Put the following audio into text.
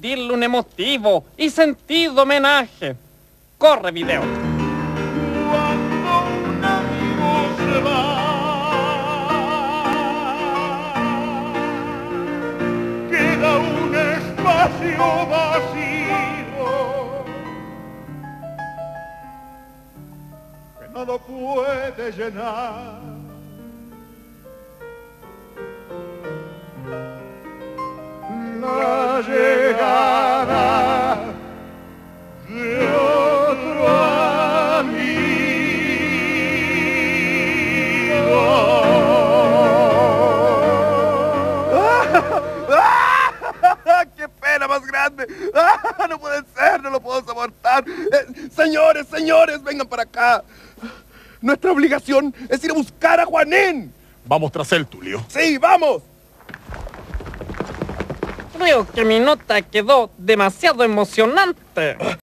rendirle un emotivo y sentido homenaje. Corre video. Cuando un amigo se va, queda un espacio vacío que no lo puede llenar. La llegada de otro ¡Qué pena más grande! ¡No puede ser! ¡No lo puedo soportar! Señores, señores, vengan para acá. Nuestra obligación es ir a buscar a Juanín. Vamos tras él, Tulio. ¡Sí, vamos! Creo que mi nota quedó demasiado emocionante.